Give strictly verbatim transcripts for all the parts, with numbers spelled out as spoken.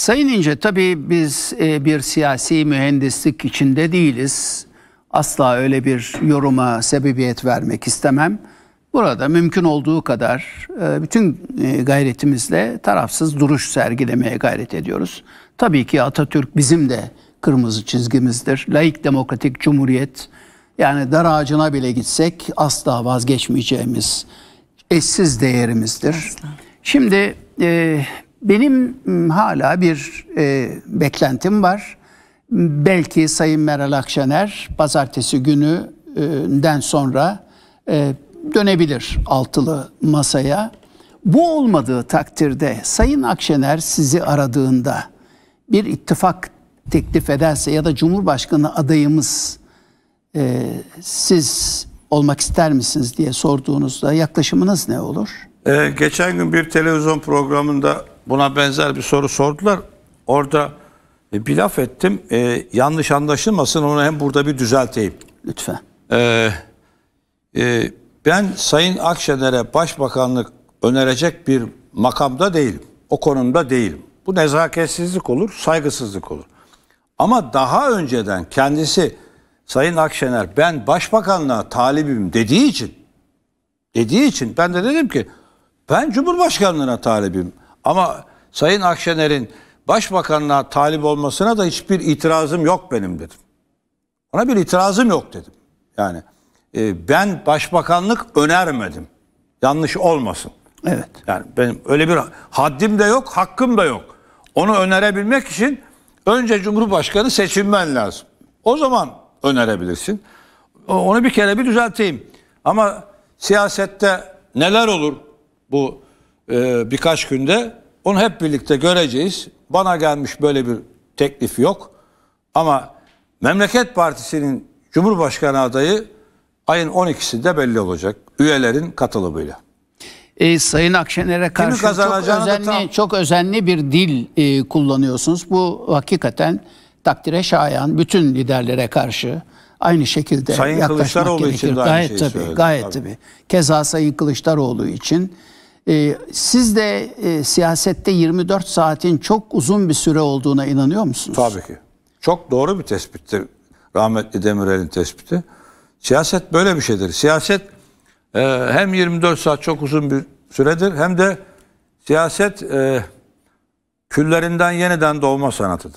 Sayın İnce, tabii biz e, bir siyasi mühendislik içinde değiliz. Asla öyle bir yoruma sebebiyet vermek istemem. Burada mümkün olduğu kadar e, bütün e, gayretimizle tarafsız duruş sergilemeye gayret ediyoruz. Tabii ki Atatürk bizim de kırmızı çizgimizdir. Laik demokratik cumhuriyet, yani dar ağacına bile gitsek asla vazgeçmeyeceğimiz eşsiz değerimizdir. Asla. Şimdi e, benim hala bir e, beklentim var. Belki Sayın Meral Akşener pazartesi gününden sonra e, dönebilir altılı masaya. Bu olmadığı takdirde Sayın Akşener sizi aradığında bir ittifak teklif ederse ya da Cumhurbaşkanı adayımız e, siz olmak ister misiniz diye sorduğunuzda yaklaşımınız ne olur? Ee, geçen gün bir televizyon programında buna benzer bir soru sordular. Orada e, bir laf ettim. E, yanlış anlaşılmasın, onu hem burada bir düzelteyim. Lütfen. Ee, e, ben Sayın Akşener'e başbakanlık önerecek bir makamda değilim. O konumda değilim. Bu nezaketsizlik olur, saygısızlık olur. Ama daha önceden kendisi Sayın Akşener ben başbakanlığa talibim dediği için dediği için ben de dedim ki ben Cumhurbaşkanlığına talibim. Ama Sayın Akşener'in başbakanlığa talip olmasına da hiçbir itirazım yok benim dedim. Ona bir itirazım yok dedim. Yani e, ben başbakanlık önermedim. Yanlış olmasın. Evet. Yani benim öyle bir haddim de yok, hakkım da yok. Onu önerebilmek için önce Cumhurbaşkanı seçilmen lazım. O zaman önerebilirsin. Onu bir kere bir düzelteyim. Ama siyasette neler olur bu e, birkaç günde onu hep birlikte göreceğiz. Bana gelmiş böyle bir teklif yok. Ama Memleket Partisi'nin Cumhurbaşkanı adayı ayın on ikisinde belli olacak. Üyelerin katılımıyla. E, Sayın Akşener'e karşı çok özenli, tam... çok özenli bir dil e, kullanıyorsunuz. Bu hakikaten takdire şayan, bütün liderlere karşı aynı şekilde Sayın yaklaşmak Kılıçdaroğlu gerekir. için de gayet aynı şeyi tabii, söyledim. gayet Tabii. tabii. Keza Sayın Kılıçdaroğlu için. E, siz de e, siyasette yirmi dört saatin çok uzun bir süre olduğuna inanıyor musunuz? Tabii ki. Çok doğru bir tespittir. Rahmetli Demirel'in tespiti. Siyaset böyle bir şeydir. Siyaset e, hem yirmi dört saat çok uzun bir süredir hem de siyaset e, küllerinden yeniden doğma sanatıdır.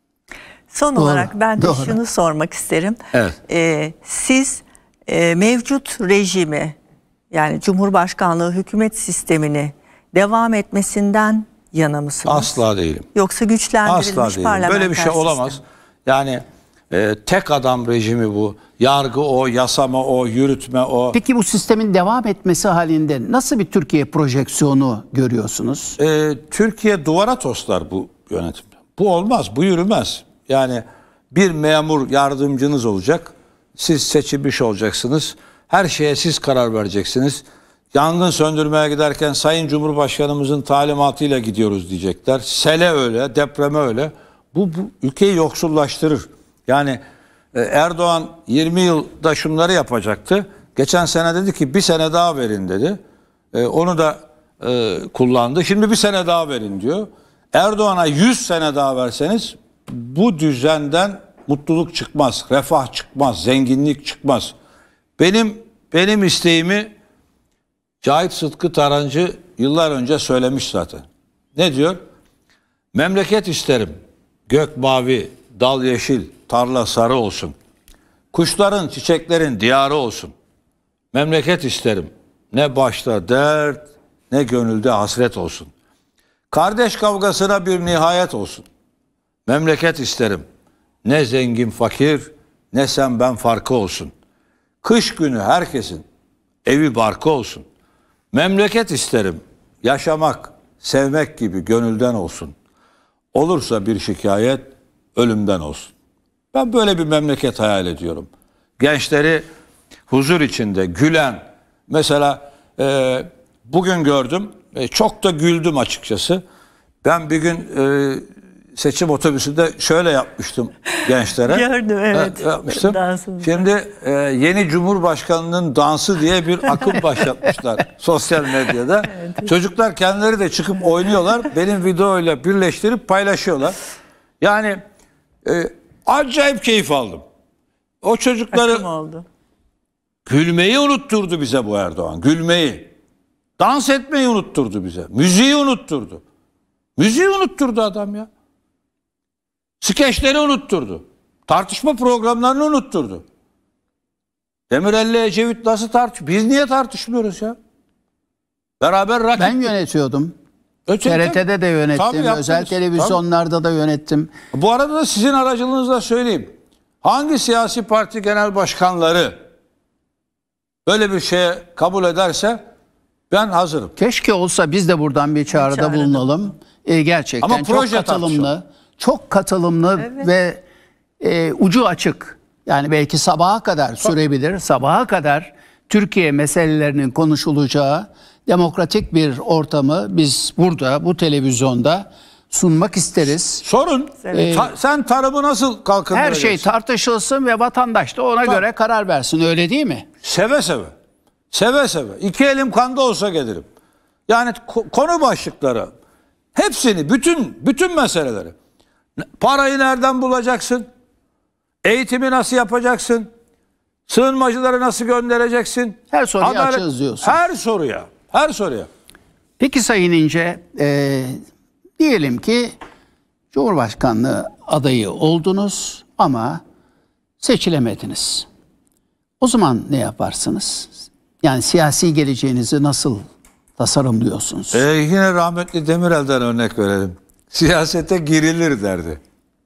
Son Doğru, olarak ben de doğru. şunu sormak isterim. Evet. Ee, siz e, mevcut rejimi, yani Cumhurbaşkanlığı hükümet sistemini devam etmesinden yana mısınız? Asla değilim. Yoksa güçlendirilmiş Asla değilim. parlamenter Böyle bir şey olamaz. sistem. Yani e, tek adam rejimi bu. Yargı o, yasama o, yürütme o. Peki bu sistemin devam etmesi halinde nasıl bir Türkiye projeksiyonu görüyorsunuz? E, Türkiye duvara toslar bu yönetimde. Bu olmaz, bu yürümez. Yani bir memur yardımcınız olacak. Siz seçilmiş olacaksınız. Her şeye siz karar vereceksiniz. Yangın söndürmeye giderken Sayın Cumhurbaşkanımızın talimatıyla gidiyoruz diyecekler. Sele öyle, depreme öyle. Bu, bu ülkeyi yoksullaştırır. Yani e, Erdoğan yirmi yılda şunları yapacaktı. Geçen sene dedi ki bir sene daha verin dedi. E, onu da e, kullandı. Şimdi bir sene daha verin diyor. Erdoğan'a yüz sene daha verseniz bu düzenden mutluluk çıkmaz, refah çıkmaz, zenginlik çıkmaz. Benim benim isteğimi Cahit Sıtkı Tarancı yıllar önce söylemiş zaten. Ne diyor? Memleket isterim. Gök mavi, dal yeşil, tarla sarı olsun. Kuşların, çiçeklerin diyarı olsun. Memleket isterim. Ne başta dert, ne gönülde hasret olsun. Kardeş kavgasına bir nihayet olsun. Memleket isterim. Ne zengin fakir, ne sen ben farkı olsun. Kış günü herkesin evi barkı olsun. Memleket isterim. Yaşamak, sevmek gibi gönülden olsun. Olursa bir şikayet ölümden olsun. Ben böyle bir memleket hayal ediyorum. Gençleri huzur içinde, gülen. Mesela e, bugün gördüm, e, çok da güldüm açıkçası. Ben bir gün e, seçim otobüsünde şöyle yapmıştım gençlere. Gördüm, evet. Ha, yapmıştım. Dansını. Şimdi e, yeni Cumhurbaşkanı'nın dansı diye bir akım başlatmışlar sosyal medyada. Evet. Çocuklar kendileri de çıkıp oynuyorlar. Benim videoyla birleştirip paylaşıyorlar. Yani e, acayip keyif aldım. O çocukları oldu. Gülmeyi unutturdu bize bu Erdoğan. Gülmeyi. Dans etmeyi unutturdu bize. Müziği unutturdu. Müziği unutturdu adam ya. Skeçleri unutturdu. Tartışma programlarını unutturdu. Demirel'le Ecevit nasıl tartış? Biz niye tartışmıyoruz ya? Beraber rakip. Ben yönetiyordum. Öte, T R T'de de yönettim. Tabii, özel televizyonlarda tabii. da yönettim. Bu arada da sizin aracılığınızla söyleyeyim. Hangi siyasi parti genel başkanları böyle bir şeye kabul ederse ben hazırım. Keşke olsa biz de buradan bir çağrıda, çağrıda. bulunalım. E, gerçekten Ama çok katılımlı, tartışalım. çok katılımlı evet. ve e, ucu açık. Yani belki sabaha kadar sürebilir. Sabaha kadar Türkiye meselelerinin konuşulacağı demokratik bir ortamı biz burada, bu televizyonda sunmak isteriz. Sorun. Ee, Ta sen tarımı nasıl kalkındıracaksın? Her şey tartışılsın ve vatandaş da ona tamam. göre karar versin. Öyle değil mi? Seve seve. Seve seve. İki elim kanda olsa gelirim. Yani konu başlıkları hepsini, bütün bütün meseleleri. Parayı nereden bulacaksın? Eğitimi nasıl yapacaksın? Sığınmacıları nasıl göndereceksin? Her soruyu Adalet, açığız diyorsun. Her soruya. Her soruya. Peki Sayın İnce, e, diyelim ki Cumhurbaşkanlığı adayı oldunuz ama seçilemediniz. O zaman ne yaparsınız? Yani siyasi geleceğinizi nasıl tasarımlıyorsunuz? Ee, yine rahmetli Demirel'den örnek verelim. Siyasete girilir derdi.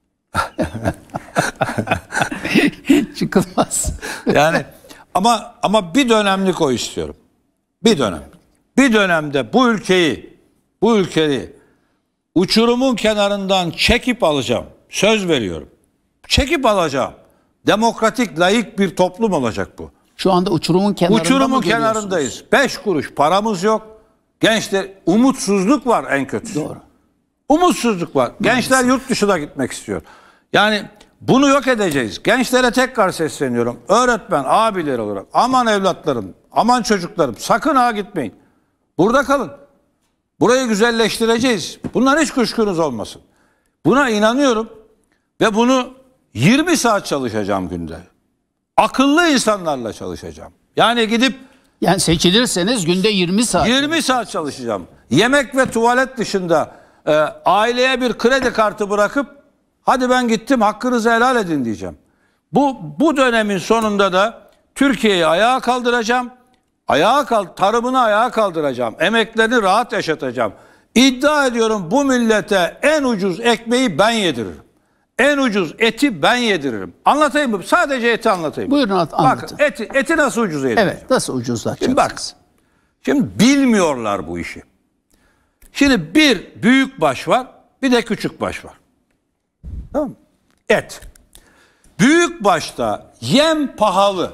Çıkılmaz. Yani ama ama bir dönemlik o istiyorum. Bir dönem. Bir dönemde bu ülkeyi, bu ülkeyi uçurumun kenarından çekip alacağım. Söz veriyorum. Çekip alacağım. Demokratik, layık bir toplum olacak bu. Şu anda uçurumun kenarında Uçurumun mı kenarındayız. Beş kuruş paramız yok. Gençler, umutsuzluk var en kötüsü. Doğru. Umutsuzluk var. Gençler yurt dışına gitmek istiyor. Yani bunu yok edeceğiz. Gençlere tekrar sesleniyorum. Öğretmen, abiler olarak aman evlatlarım, aman çocuklarım sakın ha gitmeyin. Burada kalın. Burayı güzelleştireceğiz. Bundan hiç kuşkunuz olmasın. Buna inanıyorum ve bunu yirmi saat çalışacağım günde. Akıllı insanlarla çalışacağım. Yani gidip yani seçilirseniz günde yirmi saat. yirmi saat çalışacağım. Yemek ve tuvalet dışında e, aileye bir kredi kartı bırakıp hadi ben gittim hakkınızı helal edin diyeceğim. Bu bu dönemin sonunda da Türkiye'yi ayağa kaldıracağım. Ayağa kal tarımını ayağa kaldıracağım. Emeklerini rahat yaşatacağım. İddia ediyorum bu millete en ucuz ekmeği ben yediririm. En ucuz eti ben yediririm. Anlatayım mı? Sadece eti anlatayım. Buyurun anlatın. Bakın eti, eti nasıl ucuz yedireceğim? Evet, nasıl ucuzlatacaksınız? Şimdi bak. Şimdi bilmiyorlar bu işi. Şimdi bir büyük baş var, bir de küçük baş var. Tamam mı? Et. Büyük başta yem pahalı.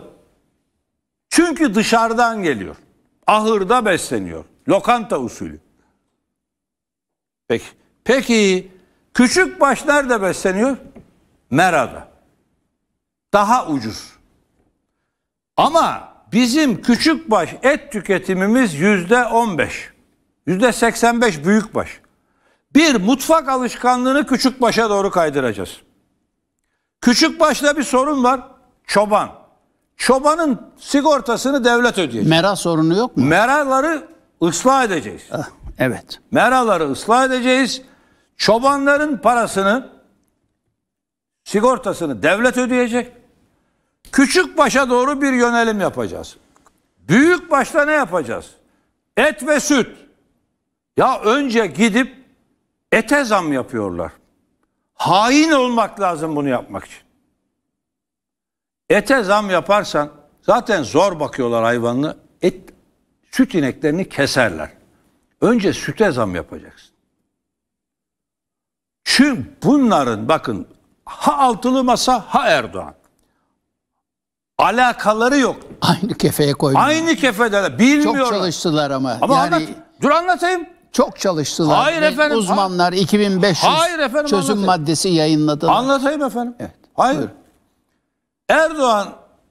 Çünkü dışarıdan geliyor. Ahırda besleniyor. Lokanta usulü. Peki. Peki küçük baş nerede besleniyor? Merada. Daha ucuz. Ama bizim küçük baş et tüketimimiz yüzde on beş. Yüzde seksen beş büyük baş. Bir mutfak alışkanlığını küçük başa doğru kaydıracağız. Küçük başta bir sorun var. Çoban. Çobanın sigortasını devlet ödeyecek. Mera sorunu yok mu? Meraları ıslah edeceğiz. Ah, evet. Meraları ıslah edeceğiz. Çobanların parasını, sigortasını devlet ödeyecek. Küçük başa doğru bir yönelim yapacağız. Büyük başta ne yapacağız? Et ve süt. Ya önce gidip ete zam yapıyorlar. Hain olmak lazım bunu yapmak için. Ete zam yaparsan zaten zor bakıyorlar hayvanını. Et, süt ineklerini keserler. Önce süte zam yapacaksın. Çünkü bunların bakın ha altılı masa ha Erdoğan. Alakaları yok. Aynı kefeye koydular. Aynı kefedeler. Bilmiyorlar. Çok çalıştılar ama. Ama yani... anlat. Dur anlatayım. Çok çalıştılar. Hayır ve efendim, uzmanlar iki bin beş yüz Hayır efendim, çözüm anlatayım. maddesi yayınladılar. Anlatayım efendim. Evet. Hayır. Buyurun. Erdoğan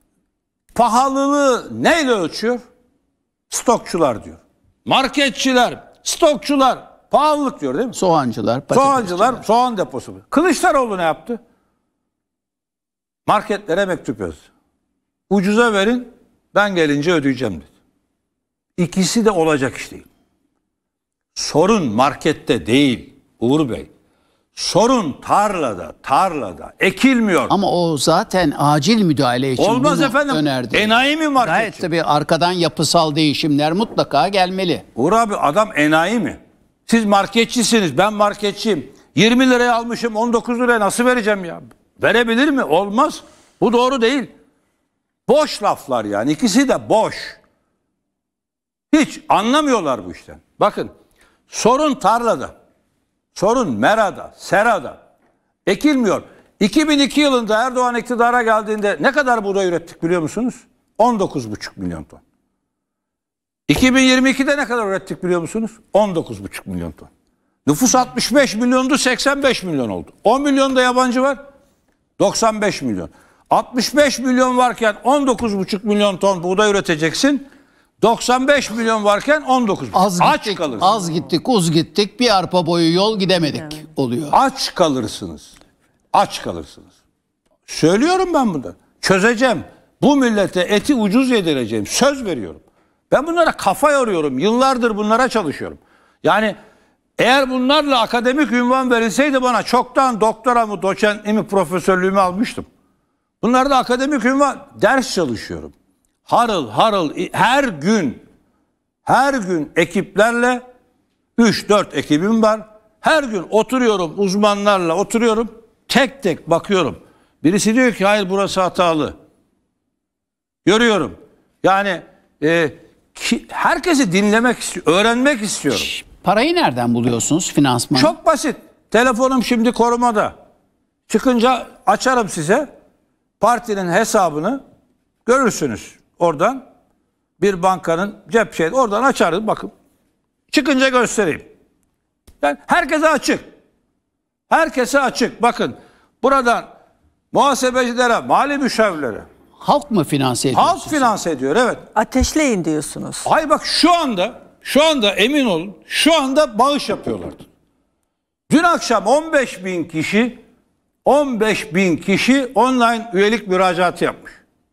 pahalılığı neyle ölçüyor? Stokçular diyor. Marketçiler, stokçular pahalılık diyor değil mi? Soğancılar, Soğancılar, patatesçiler. soğan deposu. Kılıçdaroğlu ne yaptı? Marketlere mektup yazdı. Ucuza verin, ben gelince ödeyeceğim dedi. İkisi de olacak iş değil. Sorun markette değil Uğur Bey. Sorun tarlada, tarlada. Ekilmiyor. Ama o zaten acil müdahale için Olmaz bunu efendim. önerdi. Enayi mi marketçi? Gayet tabii arkadan yapısal değişimler mutlaka gelmeli. Uğur abi, adam enayi mi? Siz marketçisiniz, ben marketçiyim. yirmi liraya almışım, on dokuz liraya nasıl vereceğim ya? Verebilir mi? Olmaz. Bu doğru değil. Boş laflar yani. İkisi de boş. Hiç anlamıyorlar bu işten. Bakın, sorun tarlada, sorun merada, serada. Ekilmiyor. iki bin iki yılında Erdoğan iktidara geldiğinde ne kadar buğday ürettik biliyor musunuz? on dokuz buçuk milyon ton. iki bin yirmi ikide ne kadar ürettik biliyor musunuz? on dokuz buçuk milyon ton. Nüfus altmış beş milyondu, seksen beş milyon oldu. on milyon da yabancı var, doksan beş milyon. altmış beş milyon varken on dokuz buçuk milyon ton buğday üreteceksin. doksan beş milyon varken on dokuz. Az Aç gittik, kalırsınız. az gittik, uz gittik, bir arpa boyu yol gidemedik oluyor. Aç kalırsınız. Aç kalırsınız. Söylüyorum ben bunu. Çözeceğim. Bu millete eti ucuz yedireceğim. Söz veriyorum. Ben bunlara kafa yoruyorum. Yıllardır bunlara çalışıyorum. Yani eğer bunlarla akademik ünvan verilseydi bana çoktan doktoramı, doçentliğimi, profesörlüğümü almıştım. Bunlarda akademik ünvan, ders çalışıyorum. Harıl harıl her gün her gün ekiplerle üç dört ekibim var. Her gün oturuyorum, uzmanlarla oturuyorum. Tek tek bakıyorum. Birisi diyor ki hayır burası hatalı. Görüyorum. Yani e, ki, herkesi dinlemek istiyorum, öğrenmek istiyorum. Parayı nereden buluyorsunuz, finansmanı? Çok basit. Telefonum şimdi korumada. Çıkınca açarım size. Partinin hesabını görürsünüz oradan. Bir bankanın cep şey, oradan açarız bakın. Çıkınca göstereyim. Yani herkese açık. Herkese açık. Bakın buradan muhasebecilere, mali müşavirlere. Halk mı finanse ediyor? Halk finanse ediyor, evet. Ateşleyin diyorsunuz. Hayır bak, şu anda şu anda emin olun, şu anda bağış yapıyorlardı. Dün akşam on beş bin kişi on beş bin kişi online üyelik müracaatı yapmış.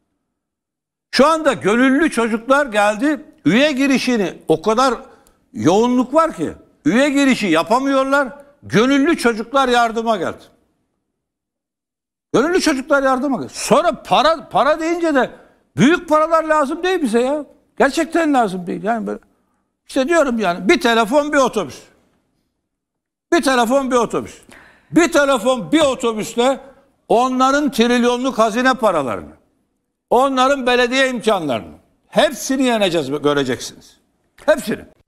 Şu anda gönüllü çocuklar geldi. Üye girişini o kadar yoğunluk var ki üye girişi yapamıyorlar. Gönüllü çocuklar yardıma geldi. Gönüllü çocuklar yardıma geldi. Sonra para para deyince de büyük paralar lazım değil bize ya. Gerçekten lazım değil. Yani böyle, işte diyorum yani bir telefon bir otobüs. Bir telefon bir otobüs. Bir telefon bir otobüsle onların trilyonluk hazine paralarını, onların belediye imkanlarını hepsini yeneceğiz, göreceksiniz. Hepsini.